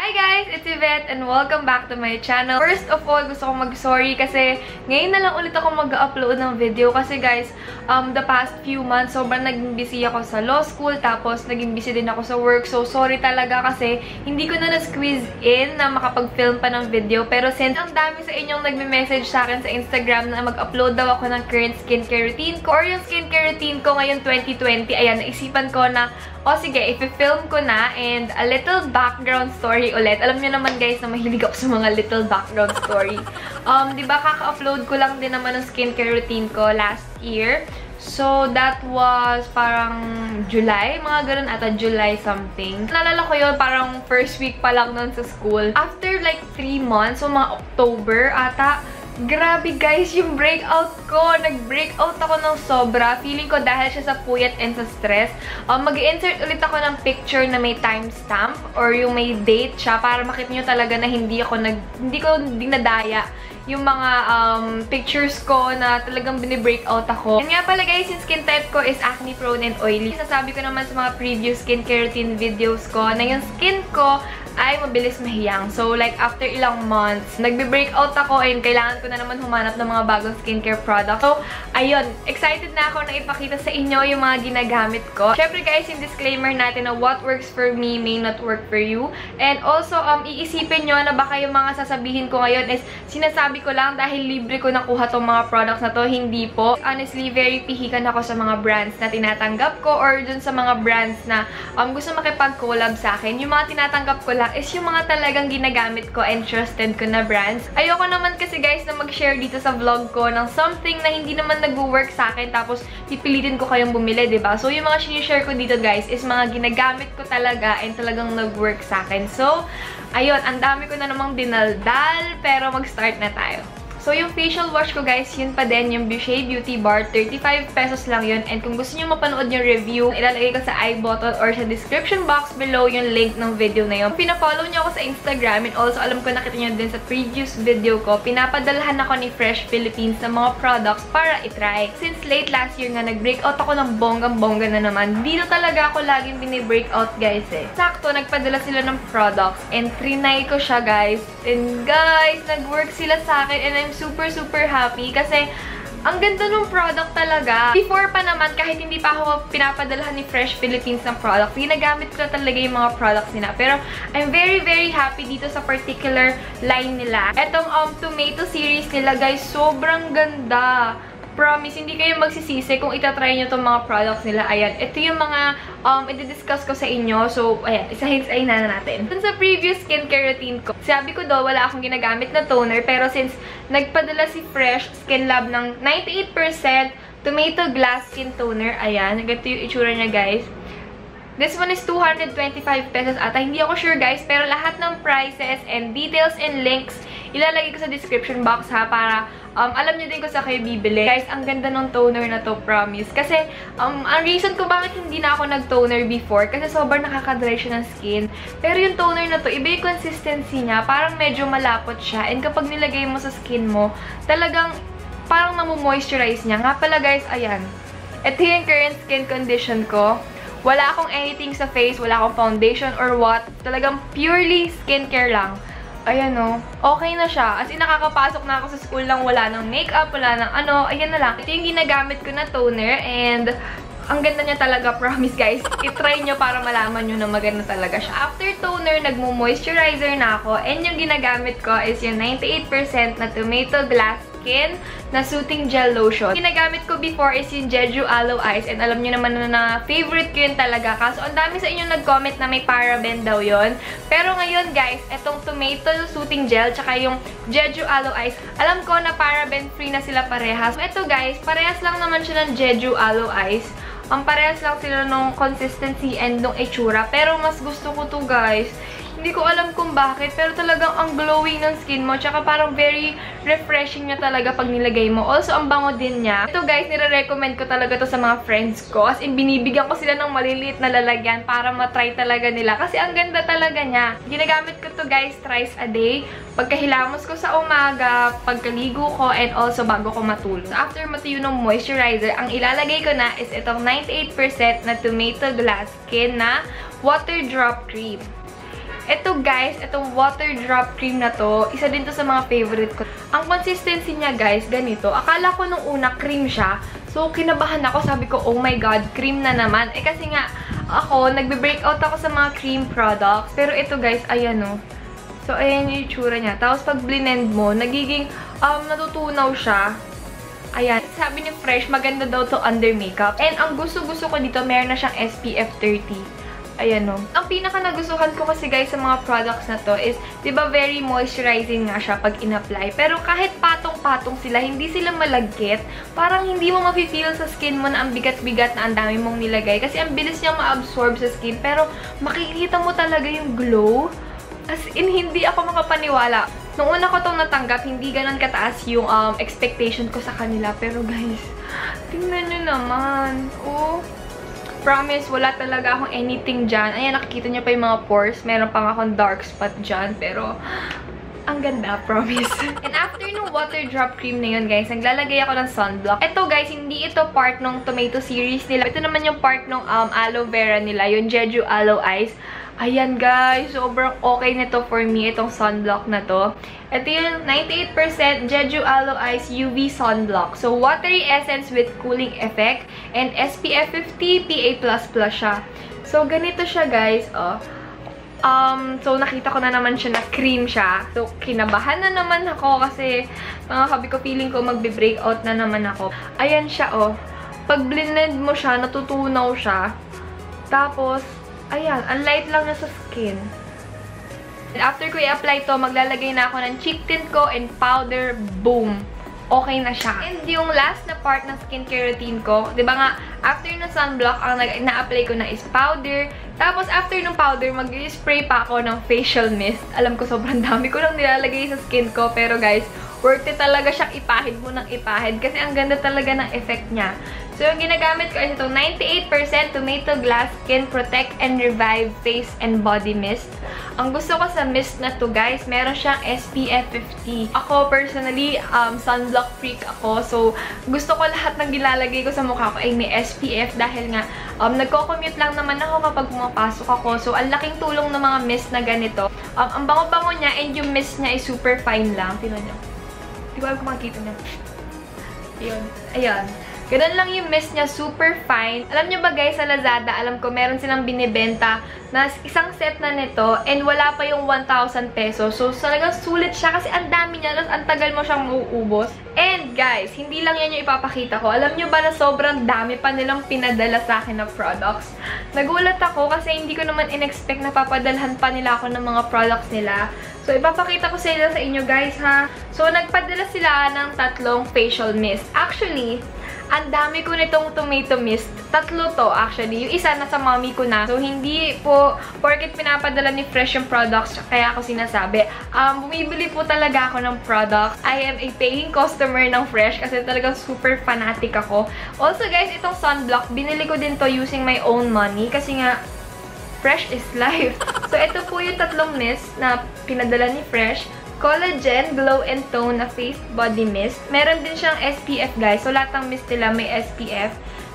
Hi guys! It's Yvette and welcome back to my channel. First of all, gusto kong mag-sorry kasi ngayon na lang ulit ako mag-upload ng video kasi guys, the past few months, sobrang naging busy ako sa law school tapos naging busy din ako sa work. So, sorry talaga kasi hindi ko na na-squeeze in na makapag-film pa ng video. Pero since ang dami sa inyong nagme-message sa akin sa Instagram na mag-upload daw ako ng current skincare routine ko or yung skincare routine ko ngayon 2020, ayan, naisipan ko na sige, i-film ko na and a little background story ulit. Alam niyo naman guys na mahilig ako sa mga little background story. Diba kaka-upload ko lang din naman ng skincare routine ko last year. So, that was parang July, mga ganun ata, July something. Naalala ko yun, parang first week pa lang nun sa school. After like 3 months, so mga October ata, grabe guys, yung breakout ko. Nag-breakout ako ng sobra. Feeling ko dahil siya sa puyat and sa stress. Mag-insert ulit ako ng picture na may timestamp or yung may date siya para makita nyo talaga na hindi ko nadaya yung mga pictures ko na talagang binibreakout ako. And nga pala guys, yung skin type ko is acne prone and oily. Sasabi ko naman sa mga previous skincare routine videos ko na yung skin ko ay mabilis mahiyang. So, like, after ilang months, nagbe-breakout ako and kailangan ko na naman humanap ng mga bagong skincare product. So, ayun, excited na ako na ipakita sa inyo yung mga ginagamit ko. Syempre guys, yung disclaimer natin na what works for me may not work for you. And also, iisipin nyo na baka yung mga sasabihin ko ngayon is sinasabi ko lang dahil libre ko nakuha tong mga products na to. Hindi po. Honestly, very pihikan ako sa mga brands na tinatanggap ko or dun sa mga brands na gusto makipag-collab sa akin. Yung mga tinatanggap ko lang is yung mga talagang ginagamit ko and trusted ko na brands. Ayoko naman kasi guys na mag-share dito sa vlog ko ng something na hindi naman nag-work sa akin tapos pipilitin ko kayong bumili, diba? So, yung mga sinishare ko dito guys is mga ginagamit ko talaga and talagang nag-work sa akin. So, ayun, ang dami ko na namang dinaldal pero mag-start na tayo. So, yung facial wash ko guys, yun pa din, yung Boucher Beauty Bar. 35 pesos lang yun. And kung gusto nyo mapanood yung review, ilalagay ko sa I button or sa description box below yung link ng video na yun. Pina-follow nyo ako sa Instagram and also alam ko nakita nyo din sa previous video ko, pinapadalahan ako ni Fresh Philippines sa mga products para itry. Since late last year nga, nag-breakout ako ng bonggang-bongga na naman. Dito talaga ako laging bini-breakout guys eh. Sakto, nagpadala sila ng products and trinay ko siya guys. And guys, nag-work sila sa akin and I'm super happy kasi ang ganda ng product talaga. Before pa naman, kahit hindi pa ako pinapadalahan ni Fresh Philippines ng product, ginagamit ko na talaga yung mga products nila. Pero I'm very happy dito sa particular line nila. Etong tomato series nila guys, sobrang ganda. Promise, hindi kayo magsisisi kung itatry nyo itong mga products nila. Ayan, ito yung mga i-discuss ko sa inyo. So, ayan, isa-hinsayin na natin. Dun sa previous skincare routine ko, sabi ko daw, wala akong ginagamit na toner. Pero since nagpadala si Fresh Skin Lab ng 98% Tomato Glass Skin Toner, ayan, ganito yung itsura niya, guys. This one is 225 pesos ata. Hindi ako sure, guys. Pero lahat ng prices and details and links, ilalagay ko sa description box, ha, para alam niyo din kung saan kayo bibili. Guys, ang ganda ng toner na to, promise. Kasi, ang reason ko bakit hindi na ako nag-toner before, kasi sobrang nakaka-dry siya ng skin. Pero yung toner na to, iba yung consistency niya. Parang medyo malapot siya. And kapag nilagay mo sa skin mo, talagang parang namu-moisturize niya. Nga pala, guys, ayan. Ito yung current skin condition ko. Wala akong anything sa face, wala akong foundation or what. Talagang purely skincare lang. Ayan o. Okay na siya. As in, nakakapasok na ako sa school lang. Wala nang makeup, wala nang ano. Ayan na lang. Ito yung ginagamit ko na toner and ang ganda niya talaga, promise guys. I-try nyo para malaman nyo na maganda talaga siya. After toner, nagmo-moisturizer na ako. And yung ginagamit ko is yung 98% na Tomato Glass Skin na Soothing Gel Lotion. Ginagamit ko before is yung Jeju Aloe Ice. And alam nyo naman na favorite ko yun talaga. Kaso ang dami sa inyo nag-comment na may paraben daw yun. Pero ngayon guys, etong Tomato Soothing Gel tsaka yung Jeju Aloe Ice, alam ko na paraben free na sila parehas. So, ito guys, parehas lang naman siya ng Jeju Aloe Ice. Parehas lang sila nung consistency and nung itsura. Pero mas gusto ko to guys. Hindi ko alam kung bakit, pero talagang ang glowing ng skin mo. Tsaka parang very refreshing niya talaga pag nilagay mo. Also, ang bango din niya. Ito guys, nire-recommend ko talaga to sa mga friends ko. As in, binibigyan ko sila ng maliliit na lalagyan para matry talaga nila. Kasi ang ganda talaga niya. Ginagamit ko to guys thrice a day. Pagkahilamos ko sa umaga, pagkaligo ko, and also bago ko matulog. So, after matuyo ng moisturizer, ang ilalagay ko na is itong 98% na Tomato Glass Skin na Water Drop Cream. Ito guys, itong water drop cream na to, isa din to sa mga favorite ko. Ang consistency niya guys, ganito. Akala ko nung una cream siya. So, kinabahan ako. Sabi ko, oh my god, cream na naman. Eh kasi nga, ako, nagbe-breakout ako sa mga cream products. Pero ito guys, ayan o. So, ayan yung itsura niya. Tapos, pag blend mo, nagiging, natutunaw siya. Ayan. Sabi ni Fresh, maganda daw to under makeup. And ang gusto-gusto ko dito, meron na siyang SPF 30. Ayan o. Ang pinaka nagustuhan ko kasi guys sa mga products na to is, di ba very moisturizing nga siya pag in-apply. Pero kahit patong-patong sila, hindi sila malagkit. Parang hindi mo mafe-feel sa skin mo na ang bigat-bigat na ang dami mong nilagay. Kasi ang bilis niyang ma-absorb sa skin. Pero makikita mo talaga yung glow. As in, hindi ako makapaniwala. Nung una ko itong natanggap, hindi ganun kataas yung expectation ko sa kanila. Pero guys, tingnan nyo naman. Oh, promise, wala talaga akong anything dyan. Ayan, nakikita nyo pa yung mga pores. Meron pang akong dark spot dyan. Pero, ang ganda, promise. And after nung water drop cream na yun, guys, naglalagay ako ng sunblock. Ito, guys, hindi ito part ng tomato series nila. Ito naman yung part ng aloe vera nila, yung Jeju Aloe Eyes. Ayan guys, sobrang okay nito for me, itong sunblock na to. Ito yung 98% Jeju Aloe Eyes UV Sunblock. So, watery essence with cooling effect and SPF 50 PA++ siya. So, ganito siya guys, oh. So, nakita ko na naman siya na cream siya. So, kinabahan na naman ako kasi mga sabi ko, feeling ko magbe-breakout na naman ako. Ayan siya, oh. Pag blend mo siya, natutunaw siya. Tapos, ayan, ang light lang niya sa skin. And after ko i-apply to, maglalagay na ako ng cheek tint ko and powder. Boom! Okay na siya. And yung last na part ng skincare routine ko, di ba nga, after ng sunblock, ang na-apply ko na is powder. Tapos, after ng powder, mag-spray pa ako ng facial mist. Alam ko, sobrang dami ko lang nilalagay sa skin ko. Pero guys, worth it talaga siyang ipahid mo ng ipahid. Kasi ang ganda talaga ng effect niya. So, yung ginagamit ko is itong 98% Tomato Glass Skin Protect and Revive Face and Body Mist. Ang gusto ko sa mist na to guys, meron siyang SPF 50. Ako personally, sunblock freak ako. So, gusto ko lahat ng gilalagay ko sa mukha ko ay may SPF dahil nga, nagko-commute lang naman ako kapag pumapasok ako. So, ang laking tulong ng mga mist na ganito. Ang bango-bango niya and yung mist niya is super fine lang. Tingnan niyo. Di ba kung makikita niyo? Ayun. Ayan. Ganun lang yung mist niya, super fine. Alam nyo ba guys, sa Lazada, alam ko meron silang binibenta na isang set na nito and wala pa yung 1,000 pesos. So, talagang sulit siya kasi ang dami niya, tapos ang tagal mo siyang mauubos. And guys, hindi lang yan yung ipapakita ko. Alam nyo ba na sobrang dami pa nilang pinadala sa akin na products? Nagulat ako kasi hindi ko naman in-expect na papadalhan pa nila ako ng mga products nila. So, ipapakita ko sila sa inyo guys ha. So, nagpadala sila ng 3 facial mist. Actually, ang dami ko nitong tomato mist. 3 to actually. Yung isa nasa mommy ko na. So, hindi po, porket pinapadala ni Fresh yung products, kaya ako sinasabi. Bumibili po talaga ako ng products. I am a paying customer ng Fresh kasi talagang super fanatic ako. Also guys, itong sunblock, binili ko din to using my own money kasi nga, Fresh is life. So, ito po yung 3 mist na pinadala ni Fresh. Collagen Glow and Tone na Face Body Mist. Meron din siyang SPF guys. So, lahat ng mist nila may SPF.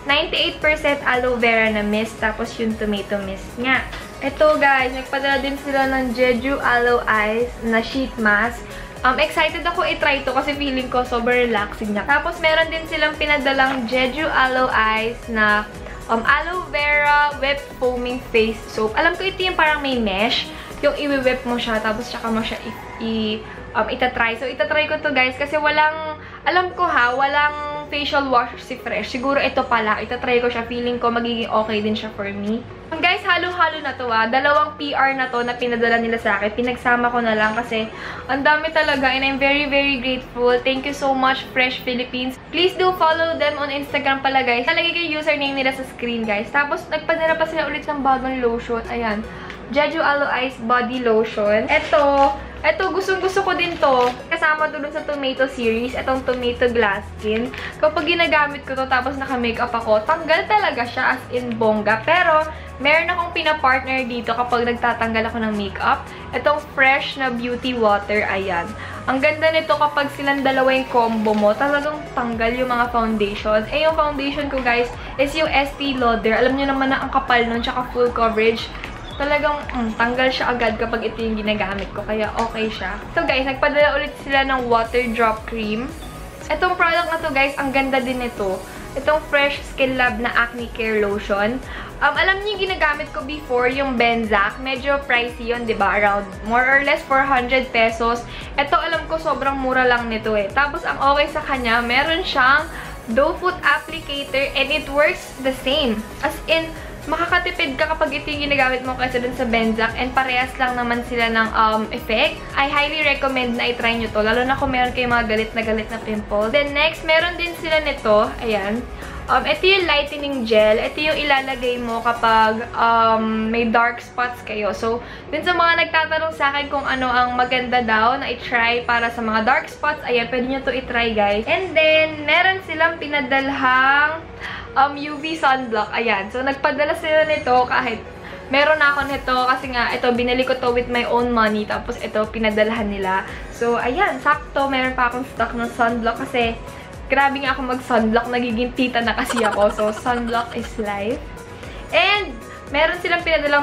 98% aloe vera na mist. Tapos yung tomato mist nga. Ito guys, nagpadala din sila ng Jeju Aloe Eyes na sheet mask. Excited ako i-try to kasi feeling ko sobrang relaxing niya. Tapos meron din silang pinadalang Jeju Aloe Eyes na aloe vera whipped foaming face soap. Alam ko ito yung parang may mesh. Yung i-whip mo siya, tapos tsaka mo siya itatry. So, itatry ko to guys, kasi walang, alam ko ha, walang facial wash si Fresh. Siguro ito pala, itatry ko siya. Feeling ko magiging okay din siya for me. Guys, halo-halo na to ha. 2 PR na to na pinadala nila sa akin. Pinagsama ko na lang kasi ang dami talaga and I'm very, very grateful. Thank you so much, Fresh Philippines. Please do follow them on Instagram pala guys. Nalagay ko yung username nila sa screen guys. Tapos, nagpadala pa sila ulit ng bagong lotion. Ayan. Jeju Aloe Eyes Body Lotion. Ito, gustong-gusto ko din to. Kasama to dun sa tomato series. Itong tomato glass skin. Kapag ginagamit ko to, tapos naka-makeup ako, tanggal talaga siya as in bongga. Pero, meron akong pina-partner dito kapag nagtatanggal ako ng makeup. Itong Fresh na beauty water. Ayan. Ang ganda nito kapag silang dalawa yung combo mo, talagang tanggal yung mga foundation. Eh, yung foundation ko, guys, is yung Estee Lauder. Alam nyo naman na ang kapal nun, tsaka full coverage. talagang tanggal siya agad kapag ito yung ginagamit ko. Kaya okay siya. So guys, nagpadala ulit sila ng water drop cream. Itong product na to guys, ang ganda din nito. Itong Fresh Skin Lab na Acne Care Lotion. Alam niyo yung ginagamit ko before, yung Benzac. Medyo pricey yun, diba? Around more or less 400 pesos. Ito, alam ko, sobrang mura lang nito eh. Tapos, ang okay sa kanya, meron siyang doe foot applicator and it works the same. As in, makakatipid ka kapag ito yung ginagamit mo kaysa dun sa Benzac and parehas lang naman sila ng effect. I highly recommend na i-try nyo to, lalo na kung meron kayong mga galit na pimple. Then next, meron din sila nito. Ayan. Ito yung lightening gel. Ito yung ilalagay mo kapag may dark spots kayo. So, dun sa mga nagtatanong sa akin kung ano ang maganda daw na i-try para sa mga dark spots, ayan, pwede nyo to i-try guys. And then, meron silang pinadalhang UV sunblock. Ayan. So, nagpadala sila nito kahit meron na ako nito kasi nga, ito, binili ko to with my own money. Tapos, ito, pinadalhan nila. So, ayan. Sakto, meron pa akong stock ng sunblock kasi grabe nga ako mag-sunblock. Nagiging tita na kasi ako. So, sunblock is life. And, meron silang pinadalang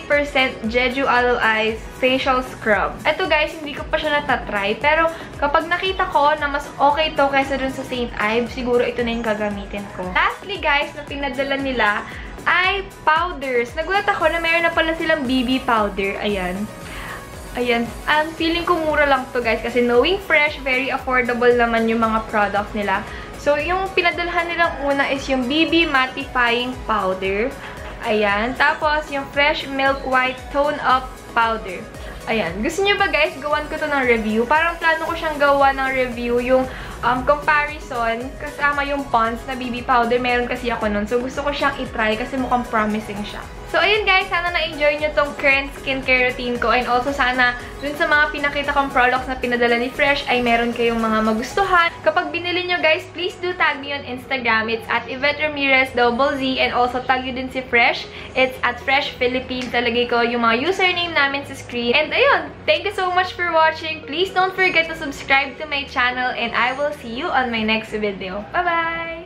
98% Jeju Aloe Eyes Facial Scrub. Ito guys, hindi ko pa siya natatry. Pero kapag nakita ko na mas okay to kaysa dun sa St. Ives, siguro ito na yung gagamitin ko. Lastly guys, na pinadala nila ay powders. Nagulat ako na meron na pala silang BB powder. Ayan. Ayan. Feeling ko mura lang to guys. Kasi knowing Fresh, very affordable naman yung mga products nila. So, yung pinadalhan nilang una is yung BB Mattifying Powder. Ayan. Tapos, yung Fresh Milk White Tone Up Powder. Ayan. Gusto niyo ba guys, gawan ko to ng review? Parang plano ko siyang gawa ng review yung comparison kasama yung Pond's na BB powder. Meron kasi ako nun. So, gusto ko siyang itry kasi mukhang promising siya. So, ayun guys. Sana na-enjoy nyo tong current skincare routine ko. And also, sana dun sa mga pinakita kong products na pinadala ni Fresh ay meron kayong mga magustuhan. Kapag binili nyo guys, please do tag me on Instagram. It's at Yvette Ramirez _Z and also tag nyo din si Fresh. It's at Fresh Philippines. Talagay ko yung mga username namin sa screen. And ayun, thank you so much for watching. Please don't forget to subscribe to my channel and I will see you on my next video. Bye-bye!